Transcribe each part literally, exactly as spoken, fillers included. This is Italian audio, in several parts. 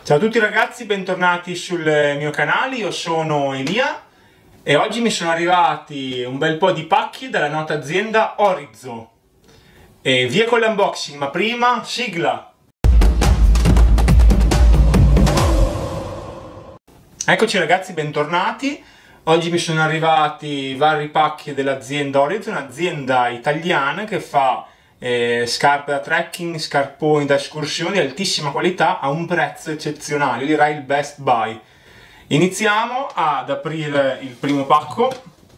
Ciao a tutti ragazzi, bentornati sul mio canale, io sono Elia e oggi mi sono arrivati un bel po' di pacchi dalla nota azienda Orizzo. E via con l'unboxing, ma prima sigla! Eccoci ragazzi, bentornati. Oggi mi sono arrivati vari pacchi dell'azienda Orizzo, un'azienda italiana che fa Eh, scarpe da trekking, scarponi da escursioni di altissima qualità a un prezzo eccezionale, io direi il best buy. Iniziamo ad aprire il primo pacco.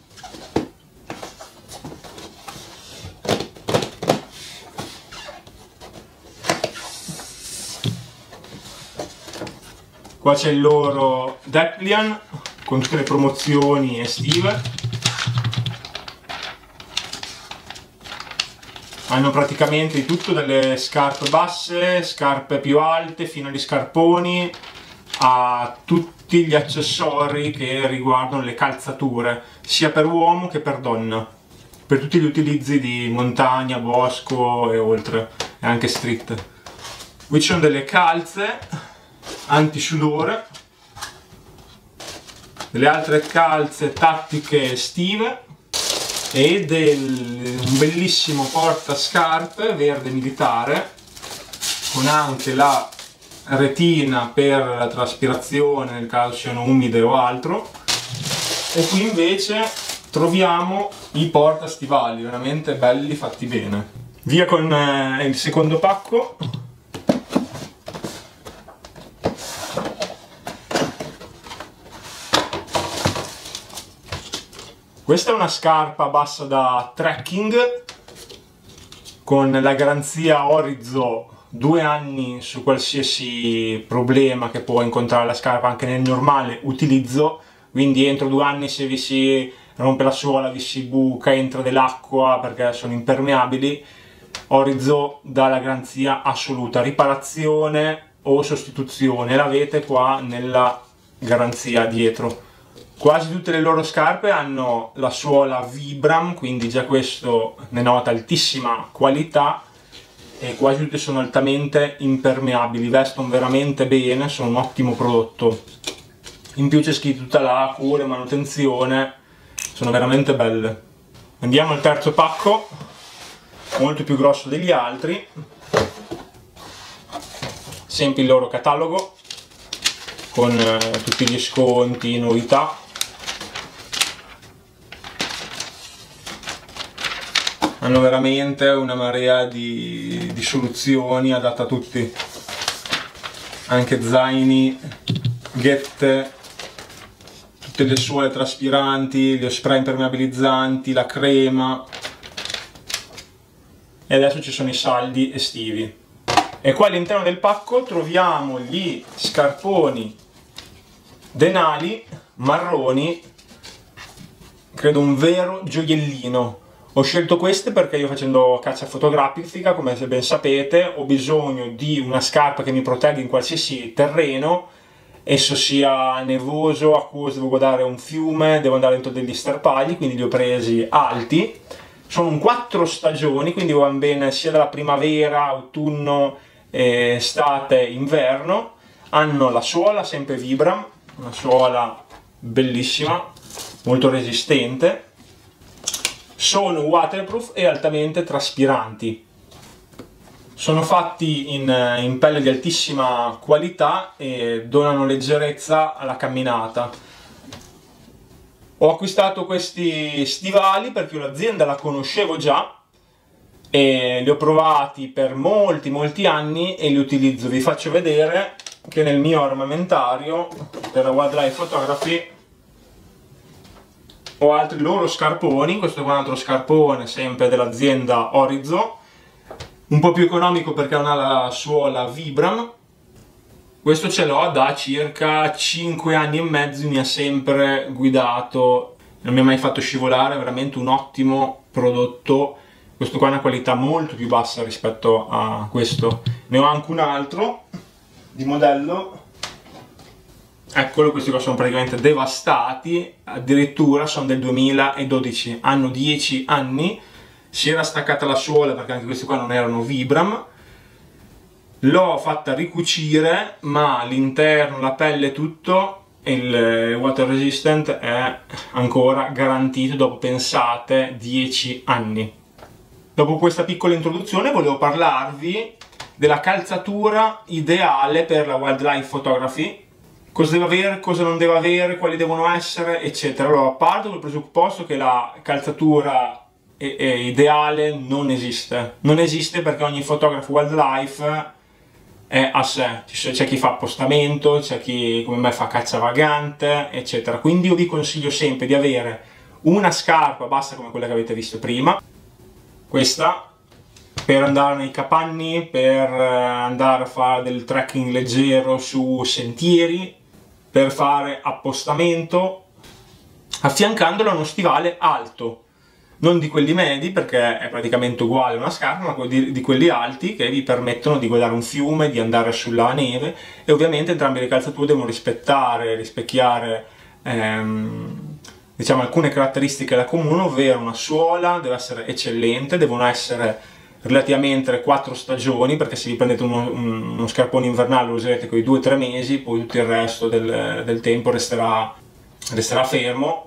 Qua c'è il loro Deplian con tutte le promozioni estive. Hanno praticamente di tutto, dalle scarpe basse, scarpe più alte, fino agli scarponi, a tutti gli accessori che riguardano le calzature, sia per uomo che per donna, per tutti gli utilizzi di montagna, bosco e oltre, e anche street. Qui ci sono delle calze antisudore, delle altre calze tattiche estive, e del, un bellissimo portascarpe verde militare con anche la retina per la traspirazione nel caso siano umide o altro. E qui invece troviamo i portastivali veramente belli, fatti bene. Via con eh, il secondo pacco. Questa è una scarpa bassa da trekking con la garanzia Orizzo due anni su qualsiasi problema che può incontrare la scarpa anche nel normale utilizzo, quindi entro due anni se vi si rompe la suola, vi si buca, entra dell'acqua perché sono impermeabili, Orizzo dà la garanzia assoluta, riparazione o sostituzione, l'avete qua nella garanzia dietro. Quasi tutte le loro scarpe hanno la suola Vibram, quindi già questo ne nota altissima qualità, e quasi tutte sono altamente impermeabili, vestono veramente bene, sono un ottimo prodotto. In più c'è scritto tutta la cura e manutenzione, sono veramente belle. Andiamo al terzo pacco, molto più grosso degli altri, sempre il loro catalogo con eh, tutti gli sconti, novità. Hanno veramente una marea di, di soluzioni adatte a tutti, anche zaini, ghette, tutte le suole traspiranti, gli spray impermeabilizzanti, la crema, e adesso ci sono i saldi estivi. E qua all'interno del pacco troviamo gli scarponi Denali marroni, credo un vero gioiellino. Ho scelto queste perché io, facendo caccia fotografica, come ben sapete, ho bisogno di una scarpa che mi protegga in qualsiasi terreno, esso sia nevoso, acquoso, devo guardare un fiume, devo andare dentro degli sterpagli, quindi li ho presi alti. Sono un quattro stagioni, quindi vanno bene sia dalla primavera, autunno, eh, estate, inverno. Hanno la suola sempre Vibram, una suola bellissima, molto resistente. Sono waterproof e altamente traspiranti. Sono fatti in, in pelle di altissima qualità e donano leggerezza alla camminata. Ho acquistato questi stivali perché l'azienda la conoscevo già e li ho provati per molti molti anni e li utilizzo. Vi faccio vedere che nel mio armamentario per la wildlife photography ho altri loro scarponi. Questo qua è un altro scarpone sempre dell'azienda Orizzo, un po' più economico perché non ha la suola Vibram. Questo ce l'ho da circa cinque anni e mezzo, mi ha sempre guidato, non mi ha mai fatto scivolare, veramente un ottimo prodotto. Questo qua ha una qualità molto più bassa rispetto a questo. Ne ho anche un altro di modello. Eccolo, questi qua sono praticamente devastati, addirittura sono del duemiladodici, hanno dieci anni, si era staccata la suola perché anche questi qua non erano Vibram, L'ho fatta ricucire, ma l'interno, la pelle, tutto, il water resistant è ancora garantito dopo, pensate, dieci anni. Dopo questa piccola introduzione volevo parlarvi della calzatura ideale per la wildlife photography. Cosa deve avere, cosa non deve avere, quali devono essere, eccetera. Allora, parto dal presupposto che la calzatura è, è ideale non esiste. Non esiste perché ogni fotografo wildlife è a sé. C'è chi fa appostamento, c'è chi come me fa caccia vagante, eccetera. Quindi io vi consiglio sempre di avere una scarpa bassa come quella che avete visto prima, questa, per andare nei capanni, per andare a fare del trekking leggero su sentieri, per fare appostamento, affiancandolo a uno stivale alto, non di quelli medi perché è praticamente uguale a una scarpa, ma di, di quelli alti che vi permettono di guardare un fiume, di andare sulla neve, e ovviamente entrambe le calzature devono rispettare, rispecchiare ehm, diciamo alcune caratteristiche da comune, ovvero una suola deve essere eccellente, devono essere relativamente quattro stagioni, perché se vi prendete uno, uno scarpone invernale lo userete quei due tre mesi, poi tutto il resto del, del tempo resterà, resterà fermo,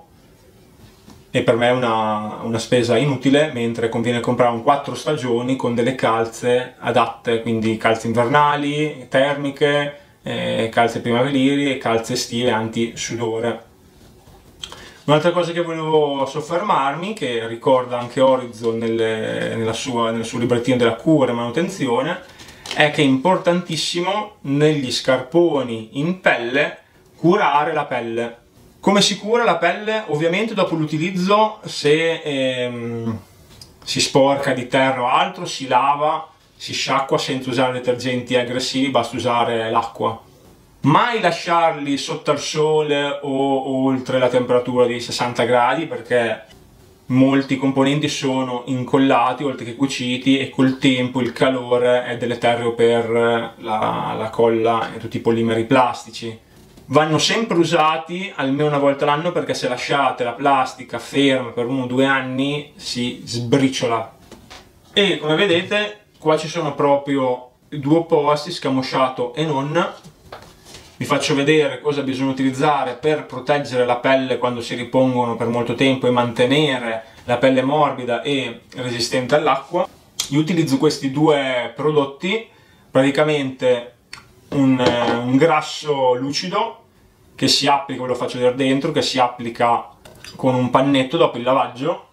e per me è una, una spesa inutile, mentre conviene comprare un quattro stagioni con delle calze adatte, quindi calze invernali, termiche, eh, calze primaverili e calze estive anti-sudore. Un'altra cosa che volevo soffermarmi, che ricorda anche Horizon nelle, nella sua, nel suo librettino della cura e manutenzione, è che è importantissimo negli scarponi in pelle curare la pelle. Come si cura la pelle? Ovviamente dopo l'utilizzo, se ehm, si sporca di terra o altro, si lava, si sciacqua senza usare detergenti aggressivi, basta usare l'acqua. Mai lasciarli sotto al sole o oltre la temperatura di sessanta gradi, perché molti componenti sono incollati oltre che cuciti e col tempo il calore è deleterio per la, la colla e tutti i polimeri plastici. Vanno sempre usati almeno una volta l'anno, perché se lasciate la plastica ferma per uno o due anni si sbriciola. E come vedete qua ci sono proprio i due opposti, scamosciato e non. Vi faccio vedere cosa bisogna utilizzare per proteggere la pelle quando si ripongono per molto tempo e mantenere la pelle morbida e resistente all'acqua. Io utilizzo questi due prodotti, praticamente un, un grasso lucido che si applica, ve lo faccio vedere dentro, che si applica con un pannetto dopo il lavaggio.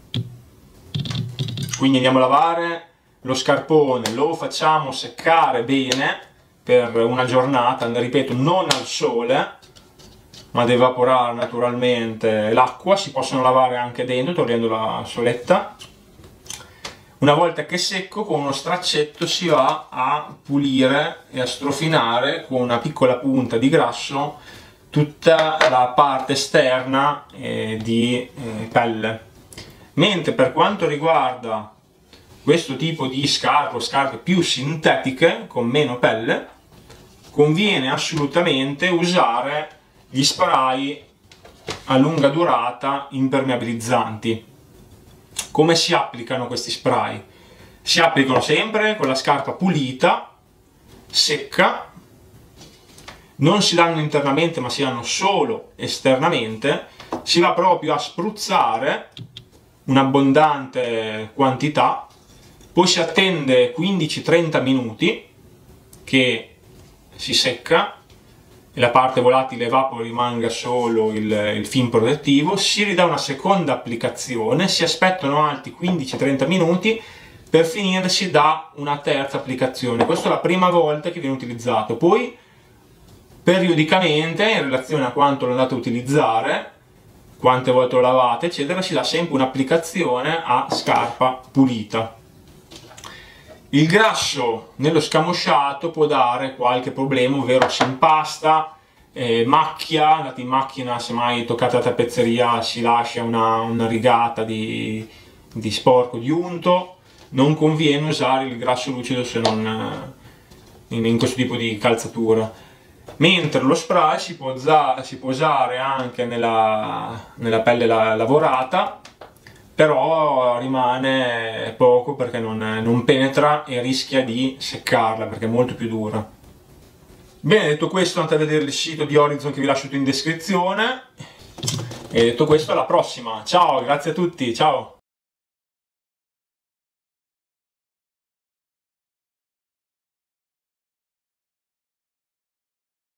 Quindi andiamo a lavare lo scarpone, lo facciamo seccare bene per una giornata, ripeto, non al sole, ma ad evaporare naturalmente l'acqua. Si possono lavare anche dentro togliendo la soletta. Una volta che è secco, con uno straccetto si va a pulire e a strofinare con una piccola punta di grasso tutta la parte esterna eh, di eh, pelle. Mentre per quanto riguarda questo tipo di scarpe o scarpe più sintetiche con meno pelle, conviene assolutamente usare gli spray a lunga durata impermeabilizzanti. Come si applicano questi spray? Si applicano sempre con la scarpa pulita, secca, non si danno internamente ma si danno solo esternamente. Si va proprio a spruzzare un'abbondante quantità, poi si attende quindici trenta minuti che si secca e la parte volatile evapora, rimanga solo il, il film protettivo. Si ridà una seconda applicazione, si aspettano altri quindici trenta minuti per finirsi da una terza applicazione. Questa è la prima volta che viene utilizzato. Poi periodicamente, in relazione a quanto lo andate a utilizzare, quante volte lo lavate eccetera, si dà sempre un'applicazione a scarpa pulita. Il grasso nello scamosciato può dare qualche problema, ovvero si impasta, eh, macchia, andate in macchina, se mai toccate la tappezzeria si lascia una, una rigata di, di sporco, di unto. Non conviene usare il grasso lucido se non in, in questo tipo di calzatura. Mentre lo spray si può, si può usare anche nella, nella pelle la, lavorata, però rimane poco perché non, non penetra e rischia di seccarla perché è molto più dura. Bene, detto questo, andate a vedere il sito di Horizon che vi lascio in descrizione, e detto questo alla prossima, ciao, grazie a tutti, ciao!